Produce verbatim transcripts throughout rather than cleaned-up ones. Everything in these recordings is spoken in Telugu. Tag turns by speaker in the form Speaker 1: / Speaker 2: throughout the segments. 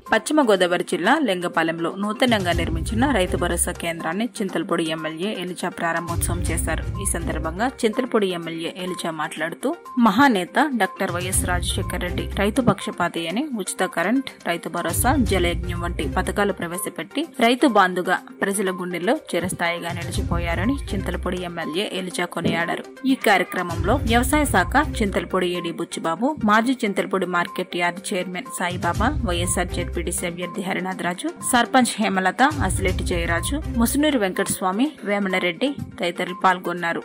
Speaker 1: పశ్చిమ గోదావరి జిల్లా లింగపాలెంలో నూతనంగా నిర్మించిన రైతు భరోసా కేంద్రాన్ని చింతలపూడి ఎమ్మెల్యే ఎలిజా ప్రారంభోత్సవం చేశారు. ఈ సందర్భంగా చింతలపూడి ఎమ్మెల్యే ఎలిజా మాట్లాడుతూ మహానేత డాక్టర్ వైఎస్ రాజశేఖర రెడ్డి రైతు పక్షపాతి అని ఉచిత కరెంట్, రైతు భరోసా, జలయజ్ఞం వంటి పథకాలు ప్రవేశపెట్టి రైతు బాంధుగా ప్రజల గుండెల్లో చిరస్థాయిగా నిలిచిపోయారని చింతలపూడి ఎమ్మెల్యే ఎలిజా కొనియాడారు. ఈ కార్యక్రమంలో వ్యవసాయ శాఖ చింతలపూడి ఏడీ బుచ్చిబాబు, మాజీ Chintalapudi market yard chairman Saibaba, YSR ZPTC అభ్యర్థి హరినాథ్ రాజు, సర్పంచ్ హేమలత, అసిలేటి జయరాజు, ముసునూరు వెంకటస్వామి, వేమనరెడ్డి తదితరులు పాల్గొన్నారు.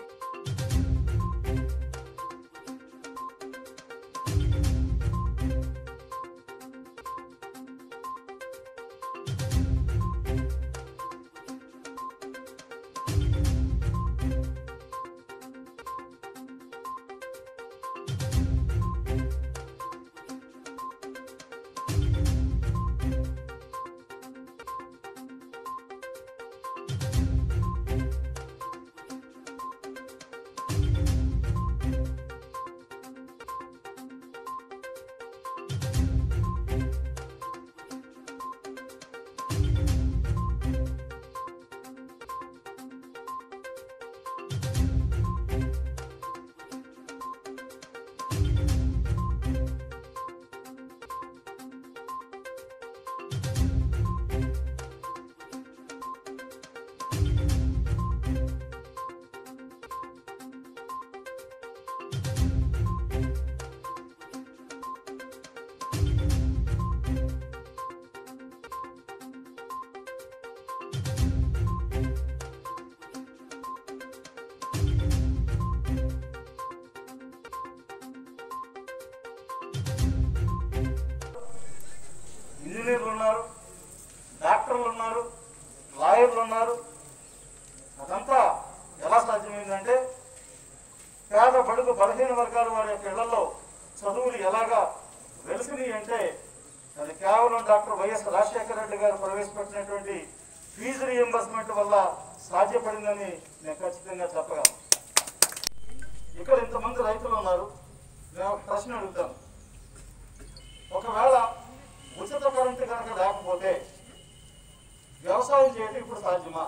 Speaker 2: ఇంజనీర్లు ఉన్నారు, డాక్టర్లు ఉన్నారు, లాయర్లు ఉన్నారు. అదంతా ఎలా సాధ్యమైందంటే పేద బడుగు బలహీన వర్గాల వారి యొక్క ఇళ్లలో చదువులు ఎలాగా వెలిసినాయి అంటే అది కేవలం డాక్టర్ వైఎస్ రాజశేఖర రెడ్డి గారు ప్రవేశపెట్టినటువంటి ఫీజు రీఎంబర్స్మెంట్ వల్ల సాధ్యపడిందని నేను ఖచ్చితంగా చెప్పగలను. ఇక్కడ ఇంతమంది రైతులు ఉన్నారు. నేను ఒక ప్రశ్న అడుగుతాను. ఒకవేళ ఉచిత కరెంటు కనుక లేకపోతే వ్యవసాయం చేయడం ఇప్పుడు సాధ్యమా?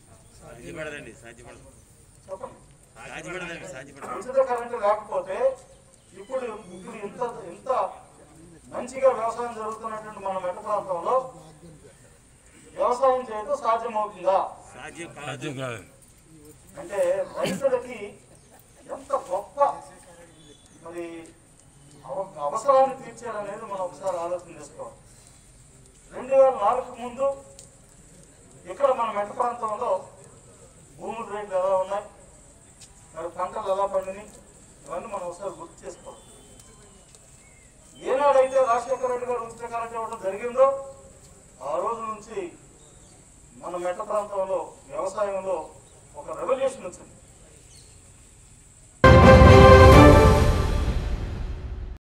Speaker 2: ఉచిత కరెంటు లేకపోతే ఇప్పుడు ఇప్పుడు ఇంత ఇంత మంచిగా వ్యవసాయం జరుగుతున్నటువంటి మన మెట్ట ప్రాంతంలో వ్యవసాయం చేయడం సాధ్యమవుతుందా? అంటే రైతులకి ఎంత గొప్ప మరి అవసరాన్ని తీర్చారనేది మనం ఒకసారి ఆలోచన చేసుకోవాలి. రెండు వేల నాలుగు ముందు ఇక్కడ మన మెట్ట ప్రాంతంలో భూముల రేట్లు ఎలా ఉన్నాయి, మరి పంటలు ఎలా పండినాయి, ఇవన్నీ మనం ఒకసారి గుర్తు చేసుకోవాలి. ఏనాడైతే రాజశేఖర రెడ్డి గారు ఉచిత కరెంట్ ఇవ్వడం జరిగిందో ఆ రోజు నుంచి మన మెట్ట ప్రాంతంలో వ్యవసాయంలో ఒక రెవల్యూషన్ వచ్చింది.